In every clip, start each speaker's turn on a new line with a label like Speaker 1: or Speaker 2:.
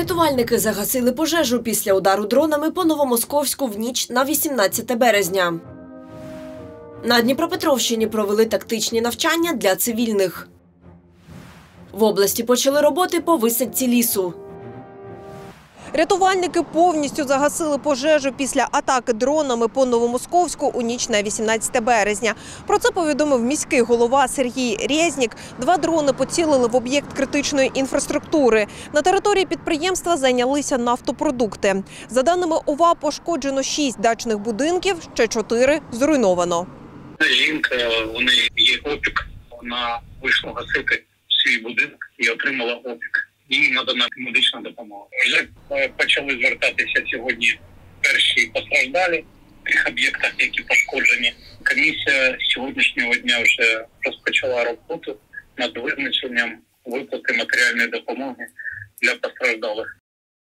Speaker 1: Рятувальники загасили пожежу після удару дронами по Новомосковську в ніч на 18 березня. На Дніпропетровщині провели тактичні навчання для цивільних. В області почали роботи по висадці лісу.
Speaker 2: Рятувальники повністю загасили пожежу після атаки дронами по Новомосковську у ніч на 18 березня. Про це повідомив міський голова Сергій Резнік. 2 дрони поцілили в об'єкт критичної інфраструктури. На території підприємства зайнялися нафтопродукти. За даними ОВА, пошкоджено 6 дачних будинків, ще 4 зруйновано.
Speaker 3: Жінка, у неї є опік, вона вийшла гасити свій будинок і отримала опік. Їй надана медична допомога. Вже почали звертатися сьогодні перші постраждалі в тих об'єктах, які пошкоджені. Комісія з сьогоднішнього дня вже розпочала роботу над визначенням виплати матеріальної допомоги для постраждалих.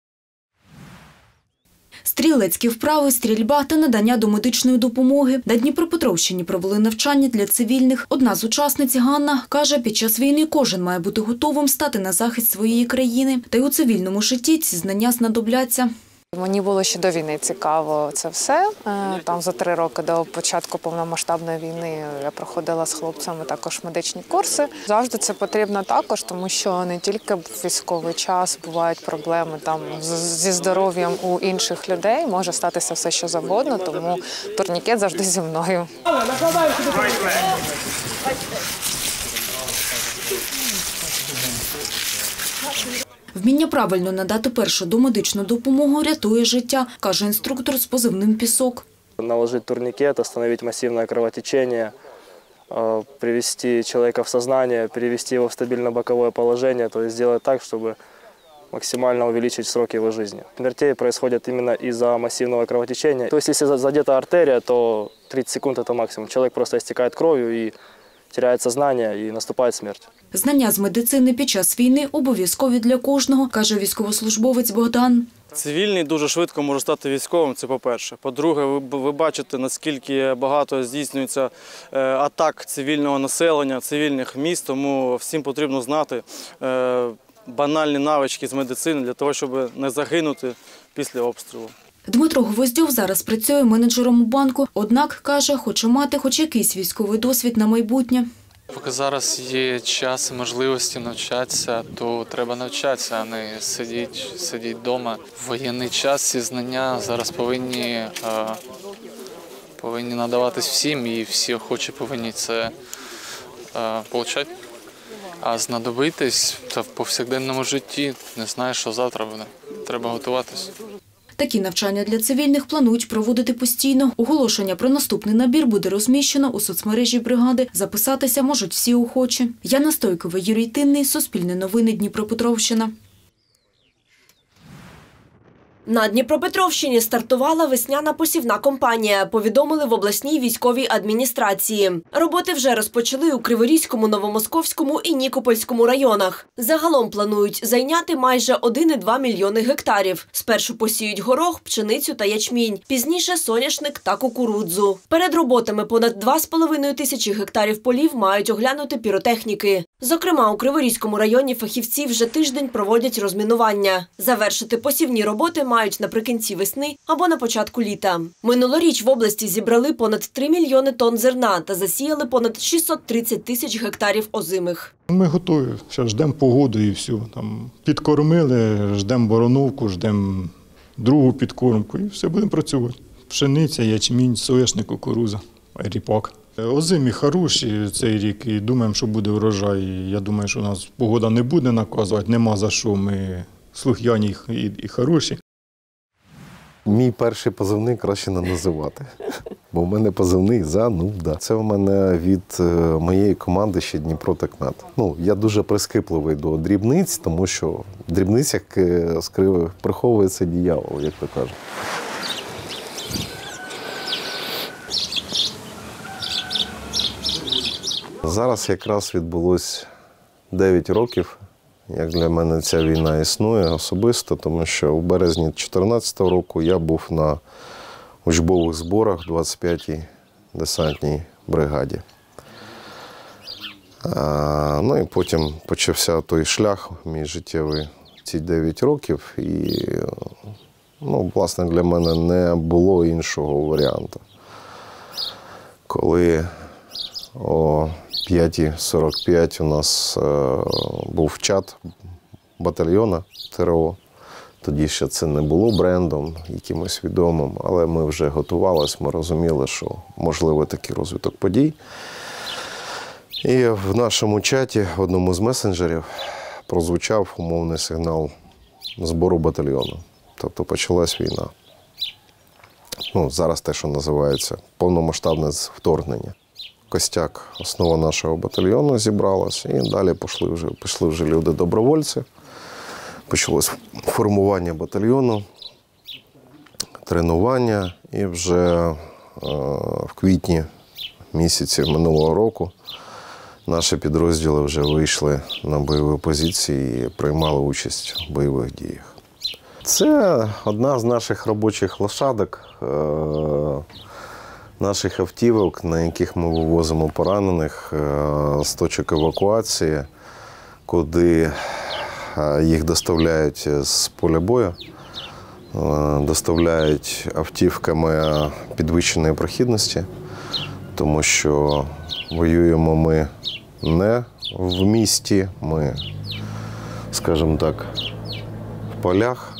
Speaker 4: Стрілецькі вправи, стрільба та надання домедичної допомоги. На Дніпропетровщині провели навчання для цивільних. Одна з учасниць, Ганна, каже, під час війни кожен має бути готовим стати на захист своєї країни. Та й у цивільному житті ці знання знадобляться.
Speaker 5: Мені було ще до війни цікаво це все. Там за 3 роки до початку повномасштабної війни я проходила з хлопцями також медичні курси. Завжди це потрібно також, тому що не тільки в військовий час бувають проблеми там зі здоров'ям у інших людей, може статися все, що завгодно, тому турнікет завжди зі мною.
Speaker 4: Вміння правильно надати першу домедичну допомогу рятує життя, каже інструктор з позивним «Пісок».
Speaker 6: Наложить турникет, остановить массивное кровотечение, привести человека в сознание, перевести его в стабильно-боковое положение, то есть сделать так, чтобы максимально увеличить срок его жизни. Смертей происходит именно из-за массивного кровотечения. То есть если задета артерия, то 30 секунд – это максимум. Человек просто истекает кровью и теряет сознание, і наступає смерть.
Speaker 4: Знання з медицини під час війни обов'язкові для кожного, каже військовослужбовець Богдан.
Speaker 7: Цивільний дуже швидко може стати військовим, це по-перше. По-друге, ви бачите, наскільки багато здійснюється атак цивільного населення, цивільних міст, тому всім потрібно знати банальні навички з медицини для того, щоб не загинути після обстрілу.
Speaker 4: Дмитро Гвоздьов зараз працює менеджером у банку, однак, каже, хоче мати хоч якийсь військовий досвід на майбутнє.
Speaker 8: Поки зараз є час і можливості навчатися, то треба навчатися, а не сидіти вдома. В воєнний час ці знання зараз повинні надаватись всім, і всі охочі повинні це отримати. А знадобитись в повсякденному житті не знаєш, що завтра буде. Треба готуватись.
Speaker 4: Такі навчання для цивільних планують проводити постійно. Оголошення про наступний набір буде розміщено у соцмережі бригади. Записатися можуть всі охочі. Яна Стойкова, Юрій Тинний, Суспільне новини, Дніпропетровщина.
Speaker 1: На Дніпропетровщині стартувала весняна посівна кампанія, повідомили в обласній військовій адміністрації. Роботи вже розпочали у Криворізькому, Новомосковському і Нікопольському районах. Загалом планують зайняти майже 1,2 мільйони гектарів. Спершу посіють горох, пшеницю та ячмінь, пізніше соняшник та кукурудзу. Перед роботами понад 2,5 тисячі гектарів полів мають оглянути піротехніки. Зокрема, у Криворізькому районі фахівці вже тиждень проводять розмінування. Завершити посівні роботи мають наприкінці весни або на початку літа. Минулоріч в області зібрали понад 3 мільйони тонн зерна та засіяли понад 630 тисяч гектарів озимих.
Speaker 9: Ми готові, зараз ждемо погоду і все. Там підкормили, ждемо бороновку, ждемо другу підкормку і все, будемо працювати. Пшениця, ячмінь, соняшник, кукурудза, ріпак. Озимі хороші цей рік і думаємо, що буде врожай. Я думаю, що у нас погода не буде наказувати, нема за що, ми слухняні і хороші.
Speaker 10: Мій перший позивний краще не називати, бо в мене позивний «Зануда». Це в мене від моєї команди ще Дніпро-Технет. Я дуже прискіпливий до дрібниць, тому що в дрібницях приховується диявол, як то кажуть. Зараз якраз відбулось 9 років, як для мене ця війна існує особисто, тому що у березні 2014 року я був на учбових зборах в 25-й десантній бригаді. Ну і потім почався той шлях мій життєвий ці 9 років, і власне, для мене не було іншого варіанту. Коли о 5:45 у нас був чат батальйону ТРО, тоді ще це не було брендом якимось відомим, але ми вже готувалися, ми розуміли, що можливий такий розвиток подій. І в нашому чаті, в одному з месенджерів, прозвучав умовний сигнал збору батальйону. Тобто почалась війна. Зараз те, що називається повномасштабне вторгнення. Костяк, основа нашого батальйону, зібралась, і далі пішли вже люди-добровольці. Почалось формування батальйону, тренування, і вже в квітні місяці минулого року наші підрозділи вже вийшли на бойові позиції і приймали участь в бойових діях. Це одна з наших робочих лошадок, наших автівок, на яких ми вивозимо поранених з точок евакуації, куди їх доставляють з поля бою, доставляють автівками підвищеної прохідності, тому що воюємо ми не в місті, ми, скажімо так, в полях.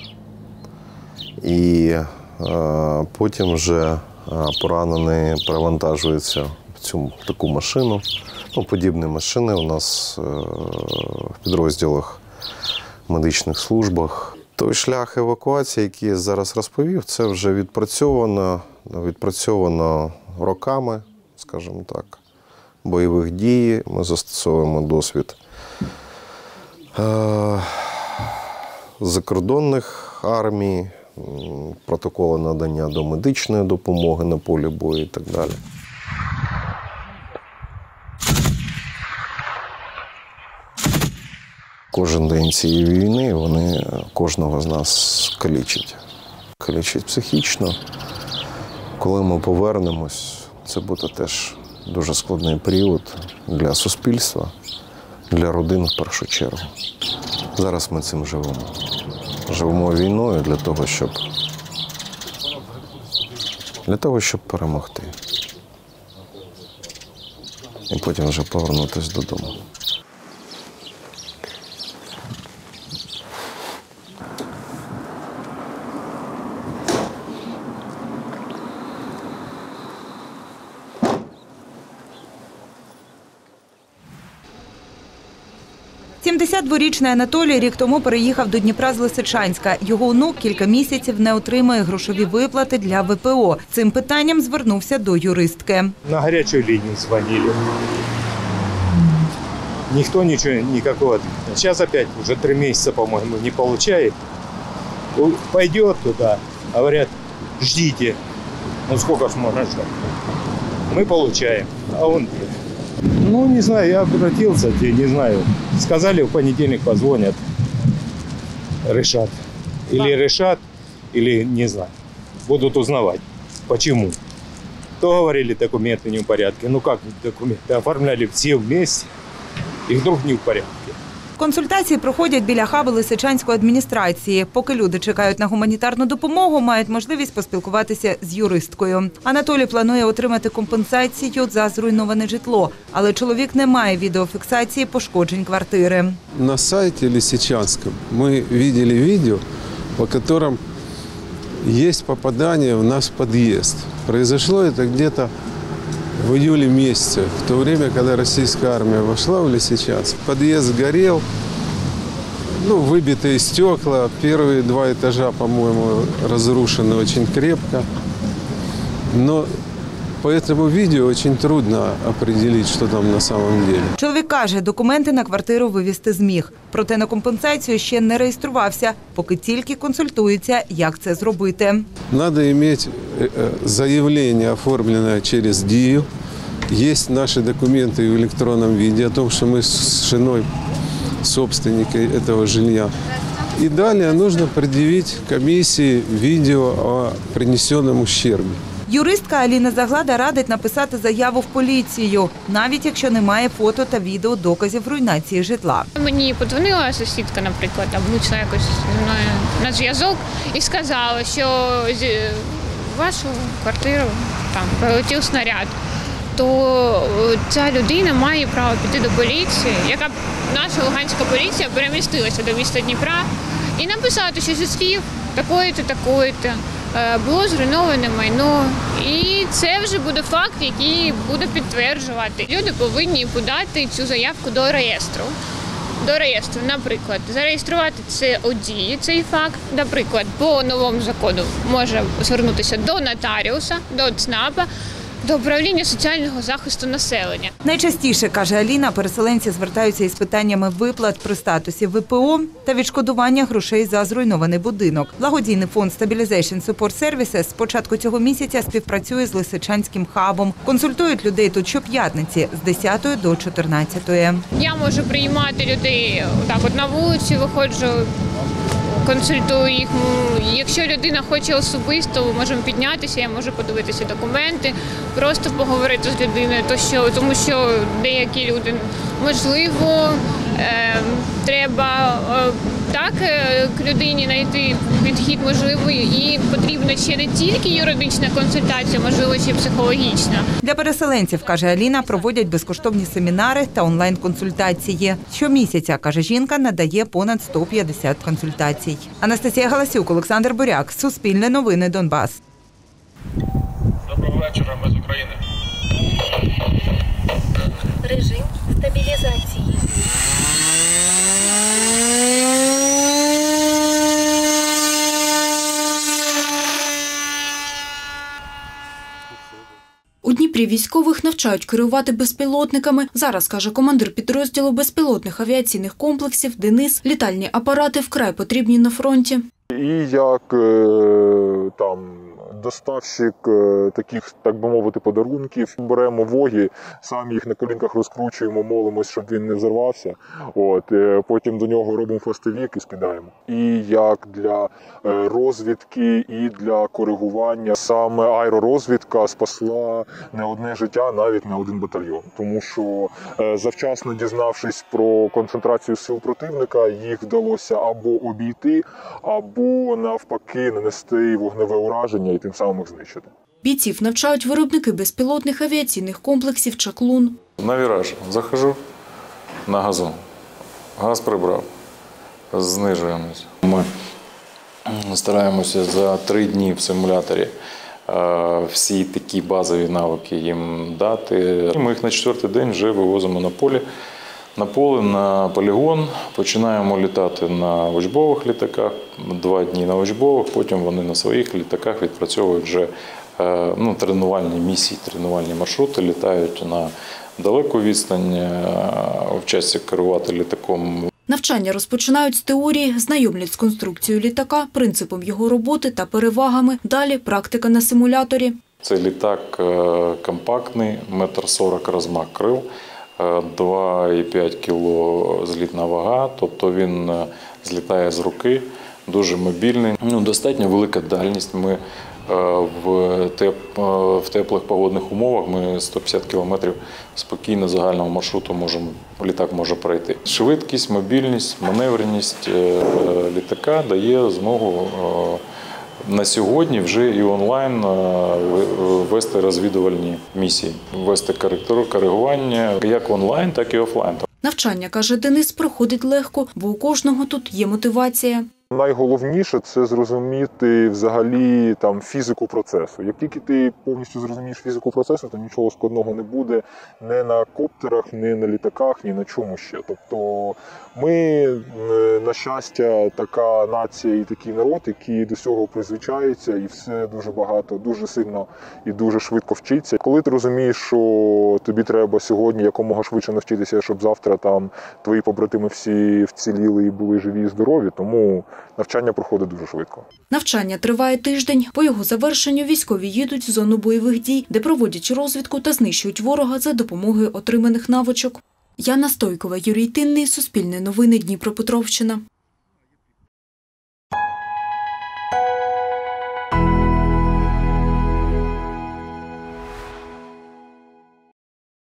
Speaker 10: І потім вже поранений перевантажується в таку машину. Подібні машини у нас в підрозділах, в медичних службах. Той шлях евакуації, який я зараз розповів, це вже відпрацьовано роками, скажімо так, бойових дій. Ми застосовуємо досвід закордонних армій, протоколи надання домедичної допомоги на полі бою і так далі. Кожен день цієї війни вони кожного з нас калічать. Калічать психічно. Коли ми повернемось, це буде теж дуже складний період для суспільства, для родин в першу чергу. Зараз ми цим живемо. Живемо війною для того, щоб перемогти. І потім вже повернутися додому.
Speaker 11: «72-річний Анатолій рік тому переїхав до Дніпра з Лисичанська. Його онук кілька місяців не отримує грошові виплати для ВПО. Цим питанням звернувся до юристки.
Speaker 12: На гарячу лінію дзвонили. Ніхто нічого, никакого. Зараз опять уже 3 місяці, по-моєму, не получает. Пойдет туди, говорять, ждите. Сколько ж можна ждать? Мы получаем, а он нет. Не знаю, я обратился, не знаю. Сказали, в понедельник позвонят, решат. Или решат, или не знаю. Будут узнавать, почему. То говорили, документы не в порядке. Как документы? Оформляли все вместе, и вдруг не в порядке.
Speaker 11: Консультації проходять біля хаби Лисичанської адміністрації. Поки люди чекають на гуманітарну допомогу, мають можливість поспілкуватися з юристкою. Анатолій планує отримати компенсацію за зруйноване житло, але чоловік не має відеофіксації пошкоджень квартири.
Speaker 13: На сайті Лисичанського ми бачили відео, по якому є попадання в наш під'їзд. Произошло це где-то в июле месяце, в то время, когда российская армия вошла в Лисичанск. Подъезд горел, выбитые стекла, первые 2 этажа, по-моему, разрушены очень крепко. Но по этому видео очень трудно определить, что там на самом деле.
Speaker 11: Чоловік каже, документи на квартиру вивезти зміг. Проте на компенсацію ще не реєструвався, поки тільки консультується, як це зробити.
Speaker 13: Надо иметь заявление, оформленное через ДИЮ. Есть наши документы в электронном виде о том, что мы с женой собственники этого жилья. И далее нужно предъявить комиссии видео о принесенном ущербе.
Speaker 11: Юристка Аліна Заглада радить написати заяву в поліцію, навіть якщо немає фото та відео доказів руйнації житла.
Speaker 14: Мені подзвонила сусідка, наприклад, там вийшла якось зі мною на зв'язок і сказала, що в вашу квартиру там прилетів снаряд. То ця людина має право піти до поліції, яка наша Луганська поліція перемістилася до міста Дніпра, і написати, що зі слів такої-то, такої-то було зруйноване майно. І це вже буде факт, який буде підтверджувати. Люди повинні подати цю заявку до реєстру. Наприклад, зареєструвати це ОДІ, цей факт. Наприклад, по новому закону може звернутися до нотаріуса, до ЦНАПа, до управління соціального захисту населення.
Speaker 11: Найчастіше, каже Аліна, переселенці звертаються із питаннями виплат при статусі ВПО та відшкодування грошей за зруйнований будинок. Благодійний фонд Stabilization Support Services з початку цього місяця співпрацює з Лисичанським хабом. Консультують людей тут щоп'ятниці з 10 до 14.
Speaker 14: Я можу приймати людей так от на вулиці, виходжу, консультую їх. Якщо людина хоче особисто, можемо піднятися, я можу подивитися документи, просто поговорити з людиною, тому що деякі люди, можливо, треба так людині знайти підхід, можливо, і потрібна ще не тільки юридична консультація, можливо, ще психологічна.
Speaker 11: Для переселенців, каже Аліна, проводять безкоштовні семінари та онлайн-консультації. Щомісяця, каже жінка, надає понад 150 консультацій. Анастасія Галасюк, Олександр Буряк, Суспільне новини, Донбас.
Speaker 15: Доброго вечора, ми з України.
Speaker 16: Режим стабілізації.
Speaker 4: У Дніпрі військових навчають керувати безпілотниками. Зараз, каже командир підрозділу безпілотних авіаційних комплексів Денис, літальні апарати вкрай потрібні на фронті.
Speaker 17: І як там доставщик таких, так би мовити, подарунків, беремо воги, самі їх на колінках розкручуємо, молимось, щоб він не взорвався. Потім до нього робимо фастовік і скидаємо. І як для розвідки, і для коригування. Саме аеророзвідка спасла не одне життя, навіть не один батальйон. Тому що завчасно дізнавшись про концентрацію сил противника, їх вдалося або обійти, або навпаки нанести вогневе ураження і тим самим їх знищити.
Speaker 4: Бійців навчають виробники безпілотних авіаційних комплексів «Чаклун».
Speaker 18: На віраж захожу на газон. Газ прибрав. Знижуємось. Ми стараємося за 3 дні в симуляторі всі такі базові навики їм дати. Ми їх на 4-й день вже вивозимо на поле, на полігон, починаємо літати на учбових літаках, 2 дні на учбових, потім вони на своїх літаках відпрацьовують вже тренувальні місії, тренувальні маршрути, літають на далеку відстань, вчаться керувати літаком.
Speaker 4: Навчання розпочинають з теорії, знайомлять з конструкцією літака, принципом його роботи та перевагами. Далі практика на симуляторі.
Speaker 18: Це літак компактний, 1,40 м розмах крил, 2,5 кг злітна вага, тобто він злітає з руки, дуже мобільний. Достатньо велика дальність. Ми в теплих погодних умовах ми 150 км спокійно загального маршруту літак може пройти. Швидкість, мобільність, маневреність літака дає змогу на сьогодні вже і онлайн вести розвідувальні місії, вести коригування як онлайн, так і офлайн.
Speaker 4: Навчання, каже Денис, проходить легко, бо у кожного тут є мотивація.
Speaker 17: Найголовніше – це зрозуміти взагалі фізику процесу. Як тільки ти повністю зрозумієш фізику процесу, то нічого складного не буде ні на коптерах, ні на літаках, ні на чому ще. Тобто ми, на щастя, така нація і такий народ, який до цього призвичається і все дуже багато, дуже сильно і дуже швидко вчиться. Коли ти розумієш, що тобі треба сьогодні якомога швидше навчитися, щоб завтра твої побратими всі вціліли і були живі і здорові, тому навчання проходить дуже швидко.
Speaker 4: Навчання триває тиждень. По його завершенню військові їдуть в зону бойових дій, де проводять розвідку та знищують ворога за допомогою отриманих навичок. Яна Стойкова, Юрій Тинний, Суспільне новини, Дніпропетровщина.